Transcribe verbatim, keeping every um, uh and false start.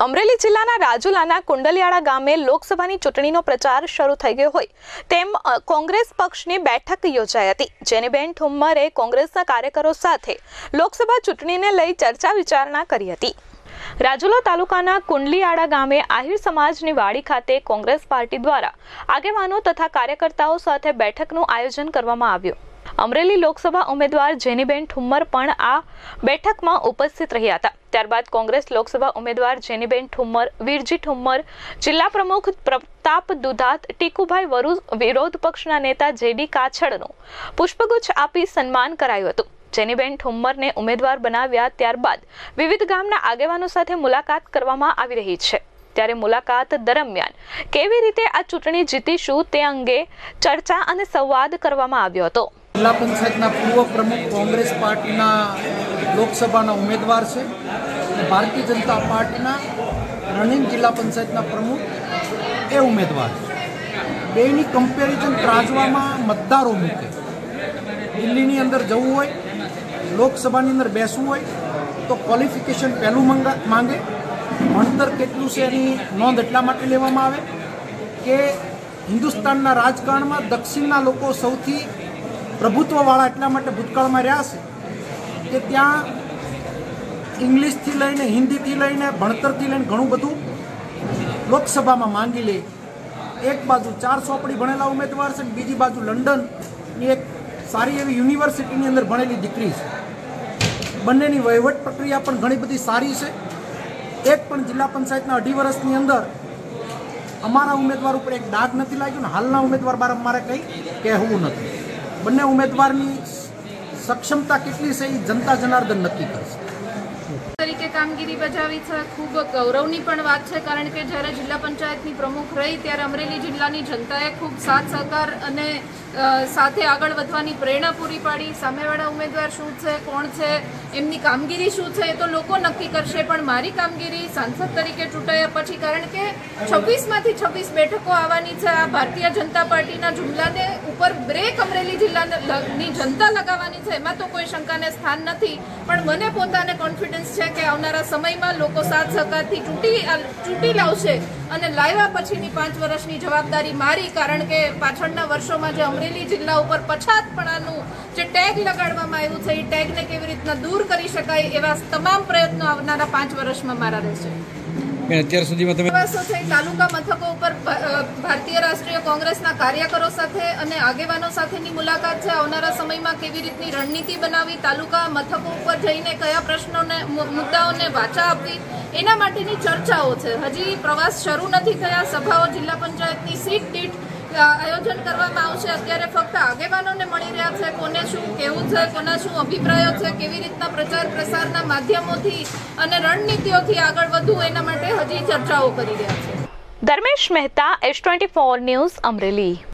અમરેલી જિલ્લાના રાજુલાના કુંડલિયાળા ગામે લોકસભાની ચૂંટણીનો પ્રચાર શરૂ થઈ ગયો હોય તેમ કોંગ્રેસ પક્ષની બેઠક યોજાઈ હતી, જેનીબેન ઠુમ્મરે કોંગ્રેસના કાર્યકરો સાથે લોકસભા ચૂંટણીને લઈ ચર્ચા વિચારણા કરી હતી। રાજુલા તાલુકાના કુંડલિયાળા ગામે આહિર સમાજની વાડી ખાતે કોંગ્રેસ પાર્ટી દ્વારા આગેવાનો તથા કાર્યકર્તાઓ સાથે બેઠકનું આયોજન કરવામાં આવ્યું। અમરેલી લોકસભા ઉમેદવાર જેનીબેન ઠુમ્મર પણ આ બેઠકમાં ઉપસ્થિત રહ્યા હતા। ત્યારબાદ કોંગ્રેસ લોકસભા ઉમેદવાર જેનીબેન ઠુમ્મર, વીરજી ઠુમ્મર, જિલ્લા પ્રમુખ પ્રતાપ દુધાત, ટીકુભાઈ વરુ, વિરોધ પક્ષના નેતા જેડી કાછડનું પુષ્પગુચ્છ આપી સન્માન કરાયું હતું। જેનીબેન ઠુમ્મરને ઉમેદવાર બનાવ્યા ત્યારબાદ વિવિધ ગામના આગેવાનો સાથે મુલાકાત કરવામાં આવી રહી છે। ત્યારે મુલાકાત દરમિયાન કેવી રીતે આ ચૂંટણી જીતીશું તે અંગે ચર્ચા અને સંવાદ કરવામાં આવ્યો હતો। જિલ્લા પંચાયતના પૂર્વ પ્રમુખ કોંગ્રેસ પાર્ટીના લોકસભાના ઉમેદવાર છે, ભારતીય જનતા પાર્ટીના રનિંગ જિલ્લા પંચાયતના પ્રમુખ એ ઉમેદવાર છે। બેની કમ્પેરિઝન ત્રાજવામાં મતદારો મૂકે। દિલ્હીની અંદર જવું હોય, લોકસભાની અંદર બેસવું હોય તો ક્વોલિફિકેશન પહેલું માંગે। ભણતર કેટલું છે એની નોંધ એટલા માટે લેવામાં આવે કે હિન્દુસ્તાનના રાજકારણમાં દક્ષિણના લોકો સૌથી પ્રભુત્વવાળા એટલા માટે ભૂતકાળમાં રહ્યા છે કે ત્યાં ઇંગ્લિશથી લઈને હિન્દીથી લઈને ભણતરથી લઈને ઘણું બધું લોકસભામાં માંગી લે। એક બાજુ ચાર ચોપડી ભણેલા ઉમેદવાર છે, બીજી બાજુ લંડનની એક સારી એવી યુનિવર્સિટીની અંદર ભણેલી દીકરી છે। બંનેની વહીવટ પ્રક્રિયા પણ ઘણી બધી સારી છે। એક પણ જિલ્લા પંચાયતના અઢી વર્ષની અંદર અમારા ઉમેદવાર ઉપર એક ડાઘ નથી લાગ્યો ને હાલના ઉમેદવાર બાર અમારે કંઈ કહેવું નથી। બંને ઉમેદવારની સક્ષમતા કેટલી છે એ જનતા જનાર્દન નક્કી કરશે। તરીકે કામગીરી બજાવી છે, ખૂબ ગૌરવની પણ વાત છે, કારણ કે જ્યારે જિલ્લા પંચાયતની પ્રમુખ રહી ત્યારે અમરેલી જિલ્લાની જનતાએ ખૂબ સાથ સહકાર અને સાથે આગળ વધવાની પ્રેરણા પૂરી પાડી। સામેવાળા ઉમેદવાર શું છે, કોણ છે, એમની કામગીરી શું છે એ તો લોકો નક્કી કરશે, પણ મારી કામગીરી સાંસદ તરીકે ચૂંટાયા પછી, કારણ કે છવ્વીસમાંથી છવ્વીસ બેઠકો આવવાની છે, આ ભારતીય જનતા પાર્ટીના જુમલાને ઉપર બ્રેક અમરેલી જિલ્લાની જનતા લગાવવાની છે, એમાં તો કોઈ શંકાને સ્થાન નથી। પણ મને પોતાને કોન્ફિડન્સ છે કે આવનારા સમયમાં લોકો સાથ સહકારથી ચૂંટી ચૂંટી લાવશે અને લાવ્યા પછીની પાંચ વર્ષની જવાબદારી મારી, કારણ કે પાછળના વર્ષોમાં જે અમરેલી જિલ્લા ઉપર પછાતપણાનું જે ટેગ લગાડવામાં આવ્યું છે એ ટેગને કેવી રીતના દૂર કરી શકાય એવા તમામ પ્રયત્નો આવનારા પાંચ વર્ષમાં મારા રહેશે। અત્યાર સુધીમાં તમે તાલુકા મથકો ઉપર ભારતીય રાષ્ટ્રીય કોંગ્રેસના કાર્યકરો સાથે અને આગેવાનો સાથેની મુલાકાત છે। આવનારા સમયમાં કેવી રીતની રણનીતિ બનાવી, તાલુકા મથકો ઉપર જઈને કયા પ્રશ્નોને મુદ્દાઓને વાચા આપવી એના માટેની ચર્ચાઓ છે। હજી પ્રવાસ શરૂ નથી થયા, સભાઓ જિલ્લા પંચાયતની સીટ દીઠ આયોજન કરવામાં આવશે। અત્યારે ફક્ત આગેવાનોને મળી રહ્યા છે, કોને શું કેવું છે, કોના શું અભિપ્રાયો છે, કેવી રીતના પ્રચાર પ્રસારના માધ્યમોથી અને રણનીતિઓથી આગળ વધવું એના માટે હજી ચર્ચાઓ કરી રહ્યા છે। Dharmesh Mehta, S twenty four news, Amreli.